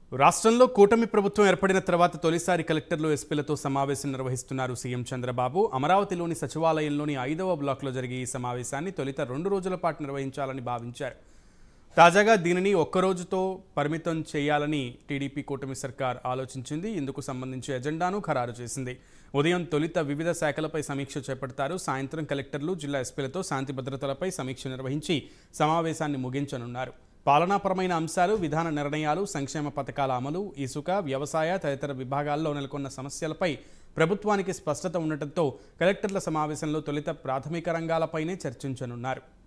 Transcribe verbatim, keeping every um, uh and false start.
రాష్ట్రంలో కూటమి ప్రభుత్వం ఏర్పడిన తర్వాత తొలిసారి కలెక్టర్లు ఎస్పీలతో సమావేశం నిర్వహిస్తున్నారు సీఎం చంద్రబాబు. అమరావతిలోని సచివాలయంలోని ఐదవ బ్లాక్లో జరిగే ఈ సమావేశాన్ని తొలిత రెండు రోజుల పాటు నిర్వహించాలని భావించారు. తాజాగా దీనిని ఒక్కరోజుతో పరిమితం చేయాలని టీడీపీ కూటమి సర్కార్ ఆలోచించింది. ఇందుకు సంబంధించి ఎజెండాను ఖరారు చేసింది. ఉదయం తొలిత వివిధ శాఖలపై సమీక్ష చేపడతారు. సాయంత్రం కలెక్టర్లు జిల్లా ఎస్పీలతో శాంతి భద్రతలపై సమీక్ష నిర్వహించి సమావేశాన్ని ముగించనున్నారు. పాలనాపరమైన అంశాలు, విధాన నిర్ణయాలు, సంక్షేమ పథకాల అమలు, ఇసుక, వ్యవసాయ తదితర విభాగాల్లో నెలకొన్న సమస్యలపై ప్రభుత్వానికి స్పష్టత ఉండటంతో కలెక్టర్ల సమావేశంలో తొలుత ప్రాథమిక రంగాలపైనే చర్చించనున్నారు.